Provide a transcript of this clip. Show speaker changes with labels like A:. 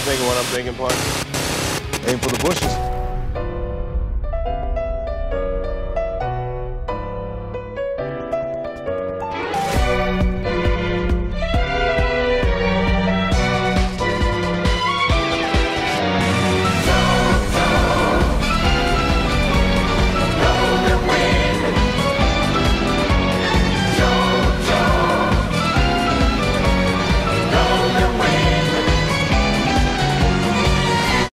A: thinking what I'm thinking, Park?
B: Aim for the bushes.